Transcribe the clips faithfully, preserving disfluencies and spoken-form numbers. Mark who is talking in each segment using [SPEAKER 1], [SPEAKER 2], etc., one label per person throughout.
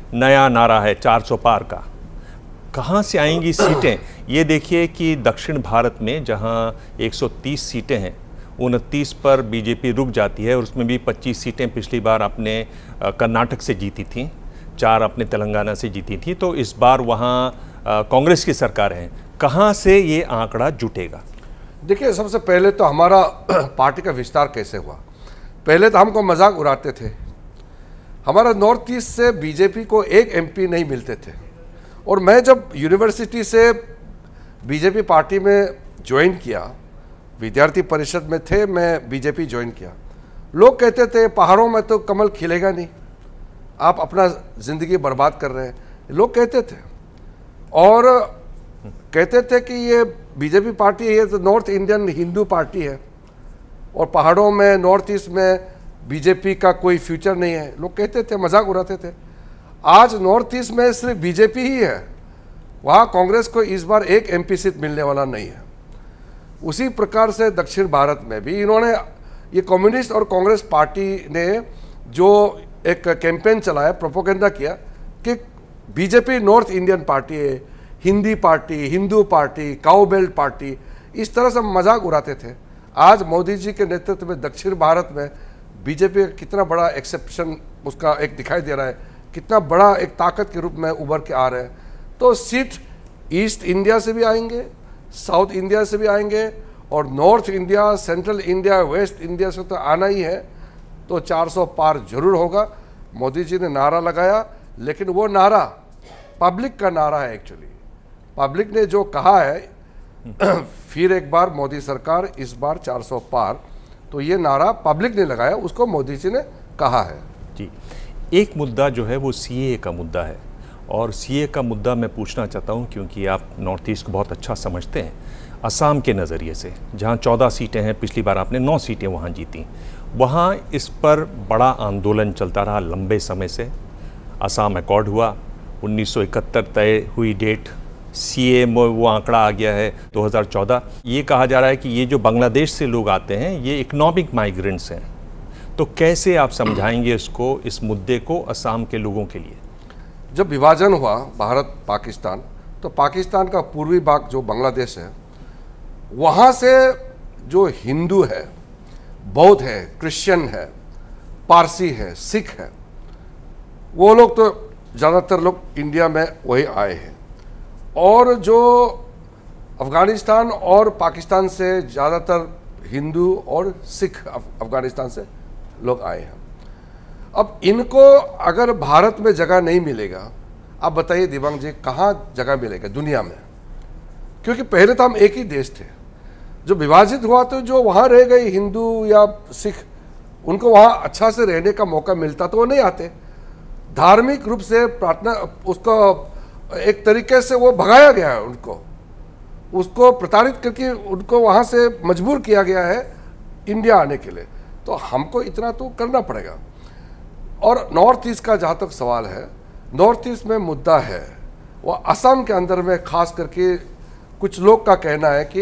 [SPEAKER 1] नया नारा है चार सौ पार का। कहाँ से आएंगी सीटें? ये देखिए कि दक्षिण भारत में जहाँ एक सौ तीस सीटें हैं, उनतीस पर बीजेपी रुक जाती है और उसमें भी पच्चीस सीटें पिछली बार अपने कर्नाटक से जीती थी, चार अपने तेलंगाना से जीती थी, तो इस बार वहाँ कांग्रेस की सरकार है। कहाँ से ये आंकड़ा जुटेगा?
[SPEAKER 2] देखिए, सबसे पहले तो हमारा पार्टी का विस्तार कैसे हुआ। पहले तो हमको मजाक उड़ाते थे, हमारा नॉर्थ ईस्ट से बीजेपी को एक एमपी नहीं मिलते थे। और मैं जब यूनिवर्सिटी से बीजेपी पार्टी में ज्वाइन किया, विद्यार्थी परिषद में थे, मैं बीजेपी ज्वाइन किया, लोग कहते थे पहाड़ों में तो कमल खिलेगा नहीं, आप अपना ज़िंदगी बर्बाद कर रहे हैं, लोग कहते थे। और कहते थे कि ये बीजेपी पार्टी है, ये तो नॉर्थ इंडियन हिंदू पार्टी है और पहाड़ों में नॉर्थ ईस्ट में बीजेपी का कोई फ्यूचर नहीं है, लोग कहते थे, मजाक उड़ाते थे। आज नॉर्थ ईस्ट में सिर्फ बीजेपी ही है, वहाँ कांग्रेस को इस बार एक एमपी सीट मिलने वाला नहीं है। उसी प्रकार से दक्षिण भारत में भी इन्होंने, ये कम्युनिस्ट और कांग्रेस पार्टी ने जो एक कैंपेन चलाया, प्रोपोगेंडा किया कि बीजेपी नॉर्थ इंडियन पार्टी है, Hindi party, Hindu party, cow belt party, इस तरह से मजाक उड़ाते थे। आज मोदी जी के नेतृत्व में दक्षिण भारत में बीजेपी का कितना बड़ा एक्सेप्शन उसका एक दिखाई दे रहा है, कितना बड़ा एक ताकत के रूप में उभर के आ रहे हैं। तो सीट ईस्ट इंडिया से भी आएंगे, साउथ इंडिया से भी आएंगे और north India, central India, west India से तो आना ही है। तो चार सौ पार जरूर होगा। मोदी जी ने नारा लगाया, लेकिन वो नारा पब्लिक का नारा है। एक्चुअली पब्लिक ने जो कहा है फिर एक बार मोदी सरकार, इस बार चार सौ पार, तो ये नारा पब्लिक ने लगाया, उसको मोदी जी ने कहा है।
[SPEAKER 1] जी, एक मुद्दा जो है वो सीएए का मुद्दा है और सीएए का मुद्दा मैं पूछना चाहता हूँ क्योंकि आप नॉर्थ ईस्ट को बहुत अच्छा समझते हैं। असम के नज़रिए से, जहाँ चौदह सीटें हैं, पिछली बार आपने नौ सीटें वहाँ जीती, वहाँ इस पर बड़ा आंदोलन चलता रहा लंबे समय से। असम अकॉर्ड हुआ, उन्नीस सौ इकहत्तर तय हुई डेट, सीए में वो आंकड़ा आ गया है दो हज़ार चौदह। ये कहा जा रहा है कि ये जो बांग्लादेश से लोग आते हैं ये इकोनॉमिक माइग्रेंट्स हैं। तो कैसे आप समझाएंगे इसको, इस मुद्दे को असम के लोगों के लिए?
[SPEAKER 2] जब विभाजन हुआ भारत पाकिस्तान, तो पाकिस्तान का पूर्वी भाग जो बांग्लादेश है, वहाँ से जो हिंदू है, बौद्ध है, क्रिश्चियन है, पारसी है, सिख है, वो लोग तो ज़्यादातर लोग इंडिया में वही आए हैं। और जो अफ़गानिस्तान और पाकिस्तान से ज़्यादातर हिंदू और सिख अफ़गानिस्तान से लोग आए हैं। अब इनको अगर भारत में जगह नहीं मिलेगा, आप बताइए दिव्यांग जी, कहाँ जगह मिलेगा दुनिया में? क्योंकि पहले तो हम एक ही देश थे, जो विभाजित हुआ तो जो वहाँ रह गए हिंदू या सिख, उनको वहाँ अच्छा से रहने का मौका मिलता तो वो नहीं आते। धार्मिक रूप से प्रार्थना, उसको एक तरीके से वो भगाया गया है, उनको उसको प्रताड़ित करके उनको वहाँ से मजबूर किया गया है इंडिया आने के लिए। तो हमको इतना तो करना पड़ेगा। और नॉर्थ ईस्ट का जहाँ तक सवाल है, नॉर्थ ईस्ट में मुद्दा है वो असम के अंदर में, खास करके कुछ लोग का कहना है कि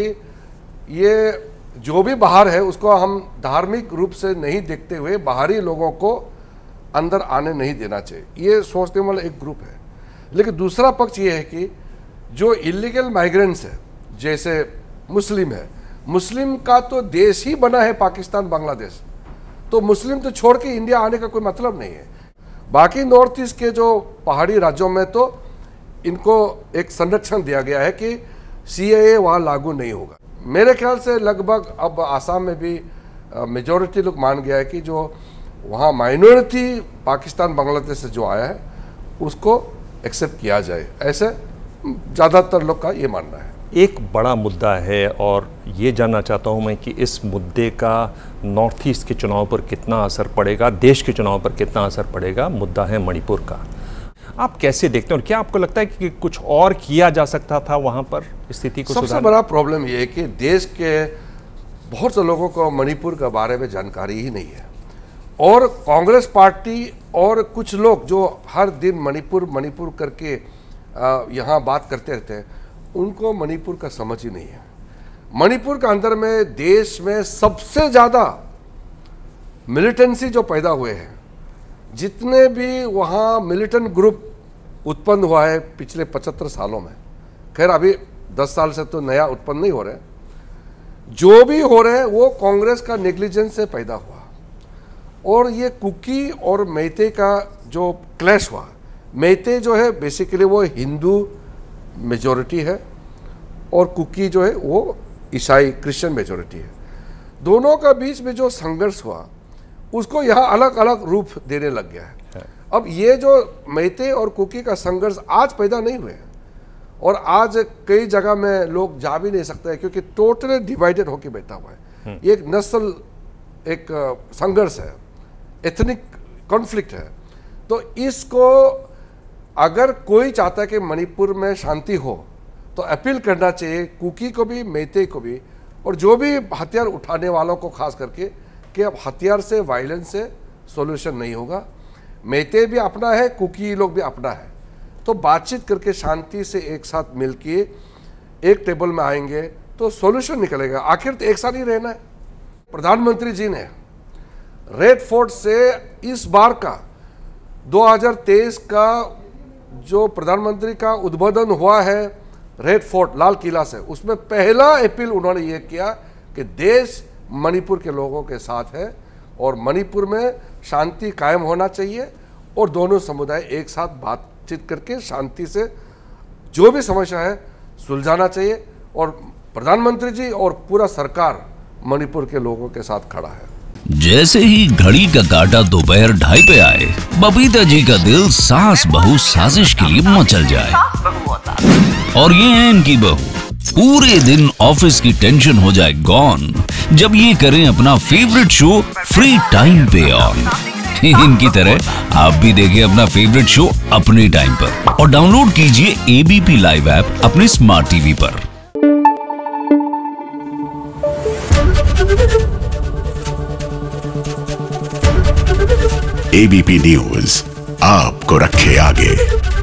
[SPEAKER 2] ये जो भी बाहर है उसको हम धार्मिक रूप से नहीं देखते हुए बाहरी लोगों को अंदर आने नहीं देना चाहिए, ये सोचने वाला एक ग्रुप है। लेकिन दूसरा पक्ष ये है कि जो इलीगल माइग्रेंट्स है, जैसे मुस्लिम है, मुस्लिम का तो देश ही बना है पाकिस्तान, बांग्लादेश, तो मुस्लिम तो छोड़ के इंडिया आने का कोई मतलब नहीं है। बाकी नॉर्थ ईस्ट के जो पहाड़ी राज्यों में तो इनको एक संरक्षण दिया गया है कि सीएए वहाँ लागू नहीं होगा। मेरे ख्याल से लगभग अब आसाम में भी मेजॉरिटी लोग मान गया है कि जो वहाँ माइनॉरिटी पाकिस्तान बांग्लादेश से जो आया है उसको एक्सेप्ट किया जाए, ऐसे ज़्यादातर लोग का ये मानना है।
[SPEAKER 1] एक बड़ा मुद्दा है और ये जानना चाहता हूँ मैं कि इस मुद्दे का नॉर्थ ईस्ट के चुनाव पर कितना असर पड़ेगा, देश के चुनाव पर कितना असर पड़ेगा। मुद्दा है मणिपुर का। आप कैसे देखते हैं और क्या आपको लगता है कि कुछ और किया जा सकता था वहाँ पर स्थिति को सुधारने?
[SPEAKER 2] सबसे बड़ा प्रॉब्लम ये है कि देश के बहुत से लोगों को मणिपुर के बारे में जानकारी ही नहीं है और कांग्रेस पार्टी और कुछ लोग जो हर दिन मणिपुर मणिपुर करके यहाँ बात करते रहते हैं, उनको मणिपुर का समझ ही नहीं है। मणिपुर के अंदर में देश में सबसे ज़्यादा मिलिटेंसी जो पैदा हुए हैं, जितने भी वहाँ मिलिटेंट ग्रुप उत्पन्न हुआ है पिछले पचहत्तर सालों में। खैर अभी दस साल से तो नया उत्पन्न नहीं हो रहा है, जो भी हो रहे हैं वो कांग्रेस का नेग्लिजेंस से पैदा हुआ। और ये कुकी और मैते का जो क्लैश हुआ, मैते जो है बेसिकली वो हिंदू मेजॉरिटी है और कुकी जो है वो ईसाई क्रिश्चियन मेजॉरिटी है। दोनों का बीच में जो संघर्ष हुआ उसको यहाँ अलग अलग रूप देने लग गया है। अब ये जो मैते और कुकी का संघर्ष आज पैदा नहीं हुए और आज कई जगह में लोग जा भी नहीं सकते हैं क्योंकि टोटली डिवाइडेड होकर बैठा हुआ है। ये एक नस्ल एक संघर्ष है, एथनिक कॉन्फ्लिक्ट है। तो इसको अगर कोई चाहता है कि मणिपुर में शांति हो तो अपील करना चाहिए कुकी को भी, मैते को भी, और जो भी हथियार उठाने वालों को खास करके, कि अब हथियार से, वायलेंस से सॉल्यूशन नहीं होगा। मैते भी अपना है, कुकी लोग भी अपना है, तो बातचीत करके शांति से एक साथ मिलके एक टेबल में आएंगे तो सॉल्यूशन निकलेगा। आखिर तो एक साथ ही रहना है। प्रधानमंत्री जी ने रेड फोर्ट से इस बार का दो हज़ार तेईस का जो प्रधानमंत्री का उद्बोधन हुआ है रेड फोर्ट लाल किला से, उसमें पहला अपील उन्होंने ये किया कि देश मणिपुर के लोगों के साथ है और मणिपुर में शांति कायम होना चाहिए और दोनों समुदाय एक साथ बातचीत करके शांति से जो भी समस्या है सुलझाना चाहिए। और प्रधानमंत्री जी और पूरा सरकार मणिपुर के लोगों के साथ खड़ा है।
[SPEAKER 3] जैसे ही घड़ी का काटा दोपहर ढाई पे आए, बबीता जी का दिल सास बहू साजिश के लिए मचल जाए। और ये है इनकी बहू, पूरे दिन ऑफिस की टेंशन हो जाए गॉन जब ये करें अपना फेवरेट शो फ्री टाइम पे ऑन। इनकी तरह आप भी देखें अपना फेवरेट शो अपने टाइम पर और डाउनलोड कीजिए एबीपी लाइव ऐप अपने स्मार्ट टीवी पर।
[SPEAKER 4] एबीपी न्यूज आपको रखे आगे।